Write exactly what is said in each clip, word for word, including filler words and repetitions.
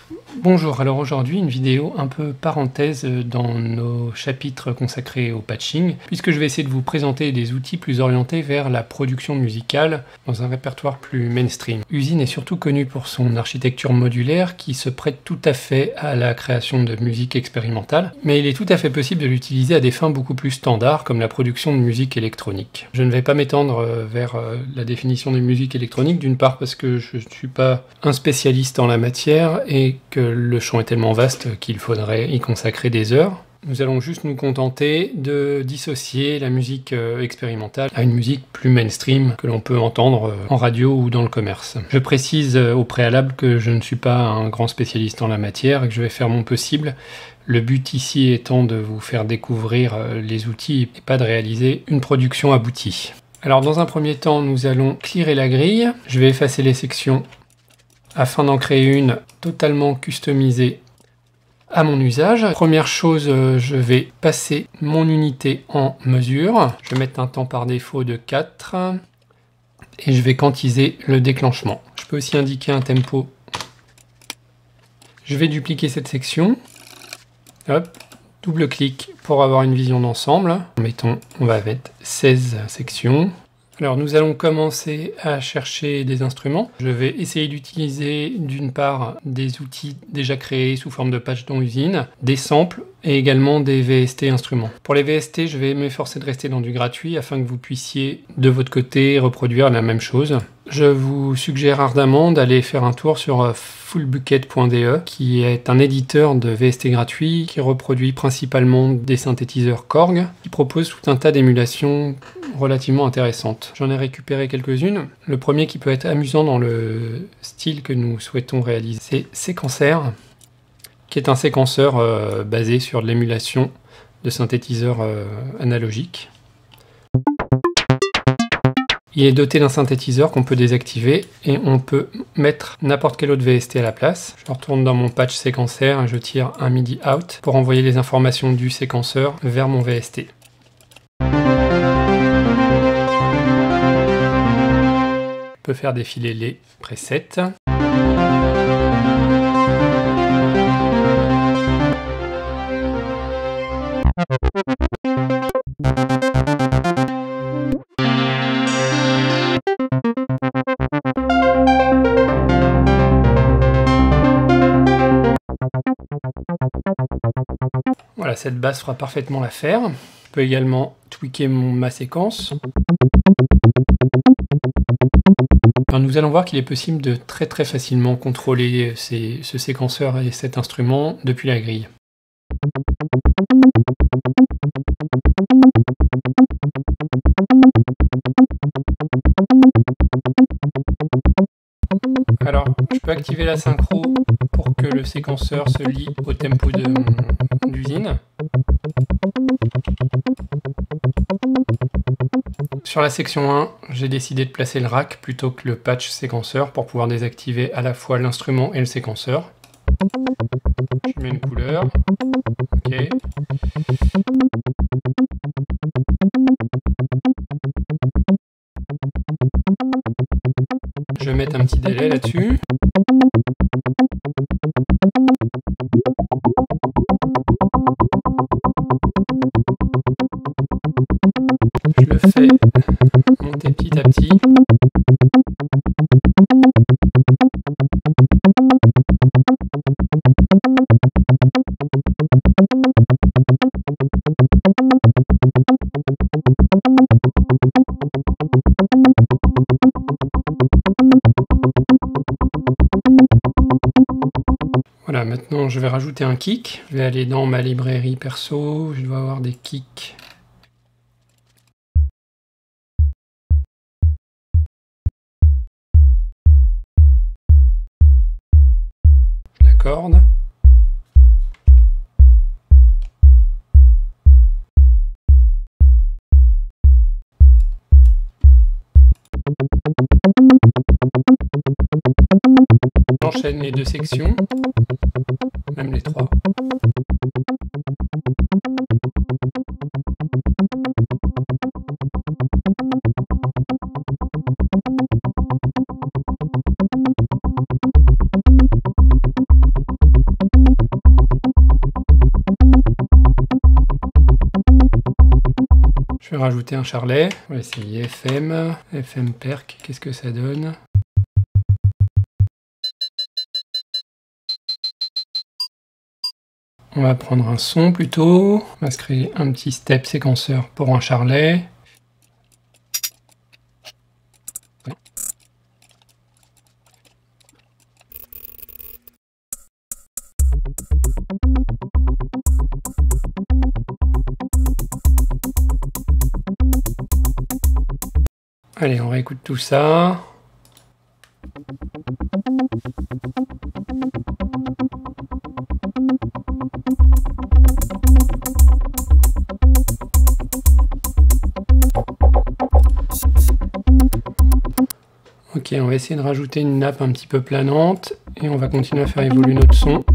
Bonjour, alors aujourd'hui une vidéo un peu parenthèse dans nos chapitres consacrés au patching, puisque je vais essayer de vous présenter des outils plus orientés vers la production musicale dans un répertoire plus mainstream. Usine est surtout connu pour son architecture modulaire qui se prête tout à fait à la création de musique expérimentale, mais il est tout à fait possible de l'utiliser à des fins beaucoup plus standards comme la production de musique électronique. Je ne vais pas m'étendre vers la définition des musiques électroniques, d'une part parce que je ne suis pas un spécialiste en la matière et que le champ est tellement vaste qu'il faudrait y consacrer des heures. Nous allons juste nous contenter de dissocier la musique expérimentale à une musique plus mainstream que l'on peut entendre en radio ou dans le commerce. Je précise au préalable que je ne suis pas un grand spécialiste en la matière et que je vais faire mon possible. Le but ici étant de vous faire découvrir les outils et pas de réaliser une production aboutie. Alors dans un premier temps, nous allons clearer la grille. Je vais effacer les sections afin d'en créer une totalement customisée à mon usage. Première chose, je vais passer mon unité en mesure. Je vais mettre un temps par défaut de quatre et je vais quantiser le déclenchement. Je peux aussi indiquer un tempo. Je vais dupliquer cette section. Hop, double-clic pour avoir une vision d'ensemble. Mettons, on va mettre seize sections. Alors nous allons commencer à chercher des instruments. Je vais essayer d'utiliser d'une part des outils déjà créés sous forme de patch dans Usine, des samples et également des V S T instruments. Pour les V S T, je vais m'efforcer de rester dans du gratuit afin que vous puissiez de votre côté reproduire la même chose. Je vous suggère ardemment d'aller faire un tour sur fullbucket point d e qui est un éditeur de V S T gratuit qui reproduit principalement des synthétiseurs Korg, qui propose tout un tas d'émulations relativement intéressantes. J'en ai récupéré quelques-unes. Le premier qui peut être amusant dans le style que nous souhaitons réaliser, c'est Sequencer, qui est un séquenceur euh, basé sur de l'émulation de synthétiseurs euh, analogiques. Il est doté d'un synthétiseur qu'on peut désactiver et on peut mettre n'importe quel autre V S T à la place. Je retourne dans mon patch séquenceur et je tire un MIDI out pour envoyer les informations du séquenceur vers mon V S T. Je peux faire défiler les presets. Voilà, cette basse fera parfaitement l'affaire. Je peux également tweaker mon, ma séquence. Alors nous allons voir qu'il est possible de très très facilement contrôler ces, ce séquenceur et cet instrument depuis la grille. Alors, je peux activer la synchro pour que le séquenceur se lie au tempo d'usine. Sur la section un, j'ai décidé de placer le rack plutôt que le patch séquenceur pour pouvoir désactiver à la fois l'instrument et le séquenceur. Je mets une couleur. Ok. Je vais mettre un petit délai là-dessus. Je le fais monter petit à petit. Voilà, maintenant je vais rajouter un kick. Je vais aller dans ma librairie perso, je dois avoir des kicks. Je l'accorde. J'enchaîne les deux sections, même les trois. Je vais rajouter un charlet. On va essayer F M, F M perc, qu'est-ce que ça donne? On va prendre un son plutôt. On va se créer un petit step séquenceur pour un charlet. Allez, on réécoute tout ça. Ok, on va essayer de rajouter une nappe un petit peu planante et on va continuer à faire évoluer notre son.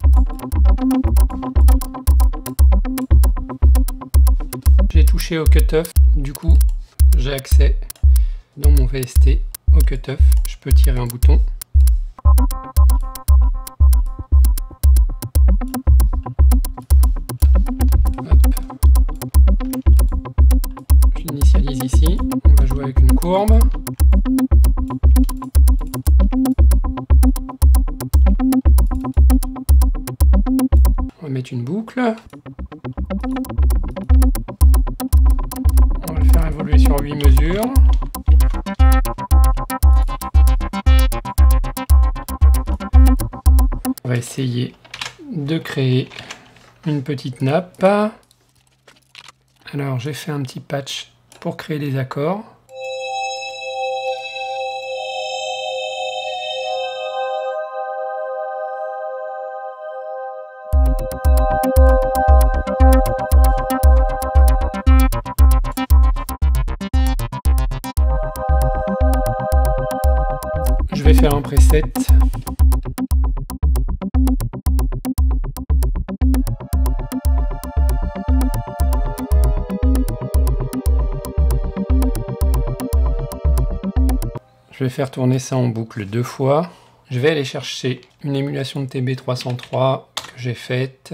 J'ai touché au cutoff, du coup j'ai accès dans mon V S T au cutoff. Je peux tirer un bouton. J'initialise ici, on va jouer avec une courbe. On va mettre une boucle. On va le faire évoluer sur huit mesures. On va essayer de créer une petite nappe. Alors j'ai fait un petit patch pour créer des accords. Je vais faire un preset. Je vais faire tourner ça en boucle deux fois. Je vais aller chercher une émulation de T B trois cent trois que j'ai faite.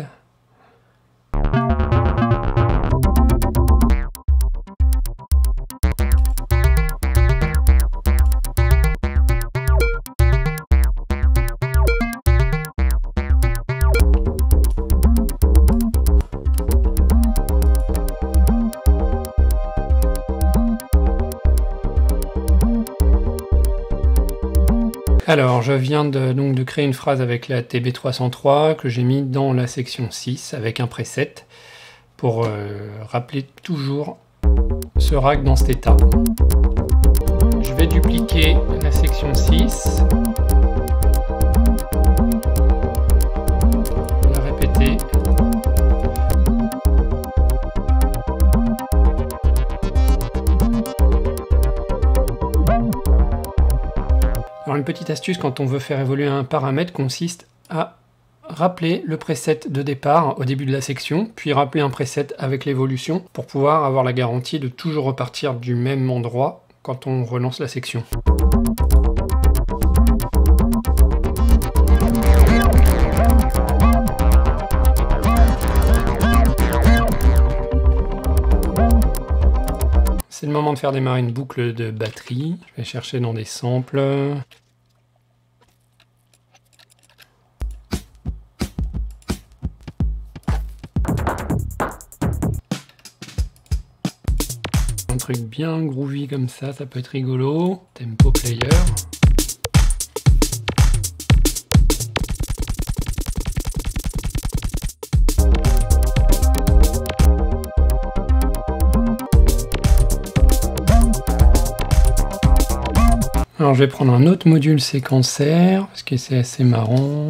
Alors, je viens de, donc, de créer une phrase avec la T B trois cent trois que j'ai mis dans la section six avec un preset pour euh, rappeler toujours ce rack dans cet état. Je vais dupliquer la section six, la répéter. Alors une petite astuce quand on veut faire évoluer un paramètre consiste à rappeler le preset de départ au début de la section, puis rappeler un preset avec l'évolution pour pouvoir avoir la garantie de toujours repartir du même endroit quand on relance la section. C'est le moment de faire démarrer une boucle de batterie. Je vais chercher dans des samples. Un truc bien groovy comme ça, ça peut être rigolo. Tempo player. Alors je vais prendre un autre module séquenceur parce que c'est assez marrant.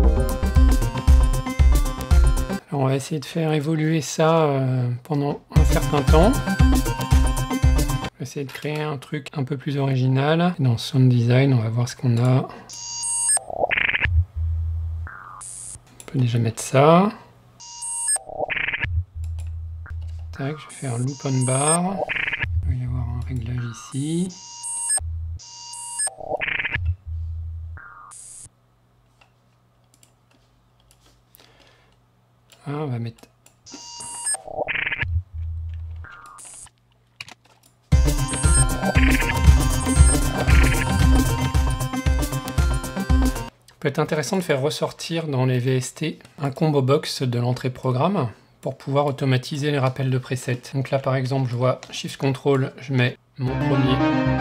On va essayer de faire évoluer ça euh, pendant un certain temps. On va essayer de créer un truc un peu plus original. Dans Sound Design, on va voir ce qu'on a. On peut déjà mettre ça. Tac, je vais faire loop on bar. Il va y avoir un réglage ici. Ah, on va mettre... peut être intéressant de faire ressortir dans les V S T un combo box de l'entrée programme pour pouvoir automatiser les rappels de presets. Donc là par exemple je vois Shift Control, je mets mon premier.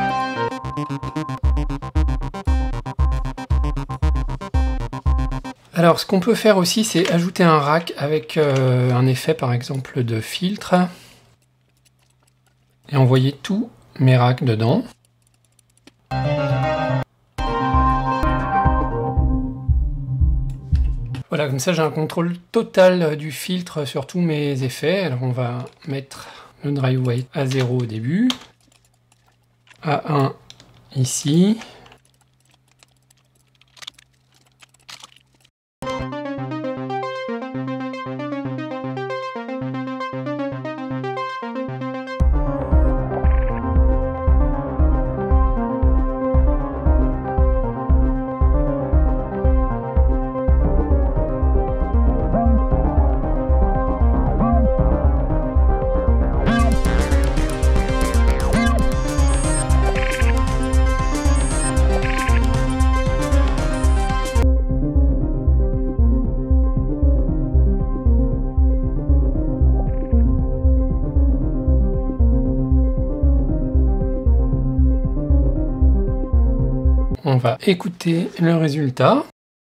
Alors ce qu'on peut faire aussi c'est ajouter un rack avec euh, un effet par exemple de filtre et envoyer tous mes racks dedans. Voilà, comme ça j'ai un contrôle total du filtre sur tous mes effets. Alors on va mettre le dry weight à zéro au début, à un ici. On va écouter le résultat.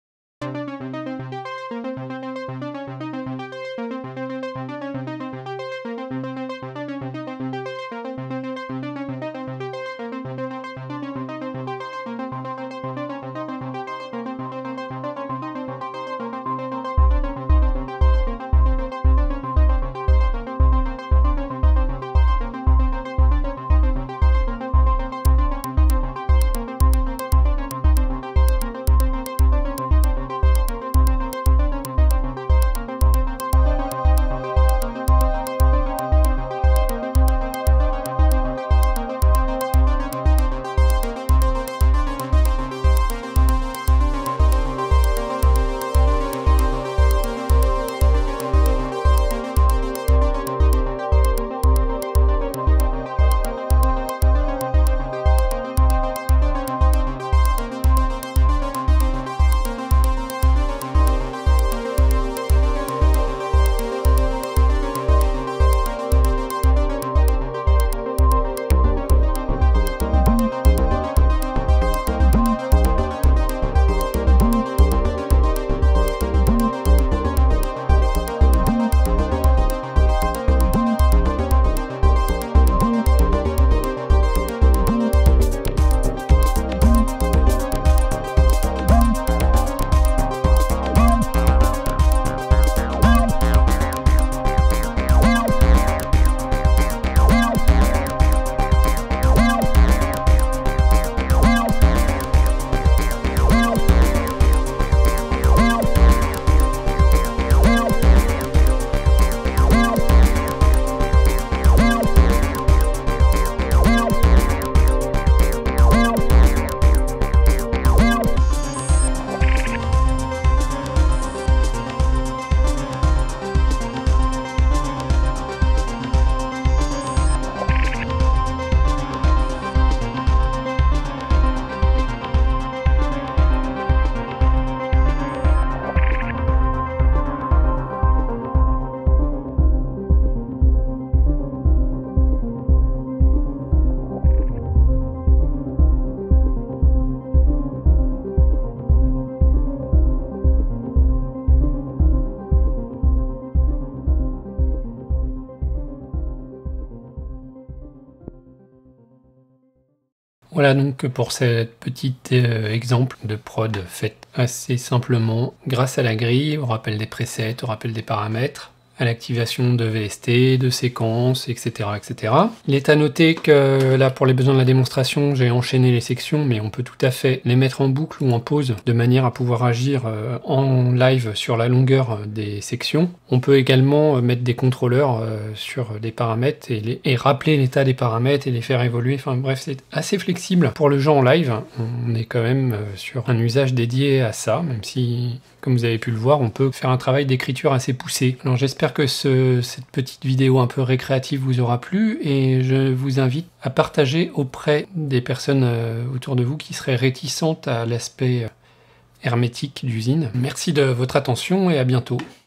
Voilà donc pour ce petit euh, exemple de prod fait assez simplement grâce à la grille, au rappel des presets, au rappel des paramètres. à l'activation de V S T, de séquences, et cetera, et cetera. Il est à noter que là, pour les besoins de la démonstration, j'ai enchaîné les sections, mais on peut tout à fait les mettre en boucle ou en pause, de manière à pouvoir agir euh, en live sur la longueur des sections. On peut également mettre des contrôleurs euh, sur des paramètres et, les, et rappeler l'état des paramètres et les faire évoluer. Enfin bref, c'est assez flexible pour le jeu en live. On est quand même euh, sur un usage dédié à ça, même si, comme vous avez pu le voir, on peut faire un travail d'écriture assez poussé. Alors j'espère que ce, cette petite vidéo un peu récréative vous aura plu, et je vous invite à partager auprès des personnes euh, autour de vous qui seraient réticentes à l'aspect euh, hermétique d'usine. Merci de votre attention et à bientôt.